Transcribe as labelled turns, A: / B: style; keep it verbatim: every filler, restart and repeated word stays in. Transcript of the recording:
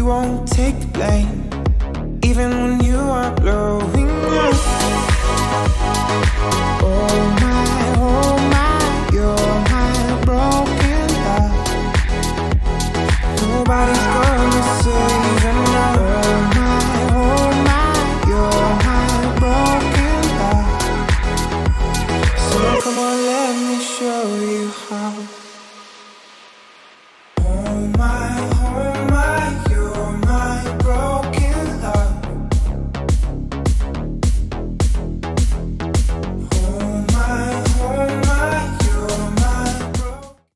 A: won't take the blame, even when you are blue.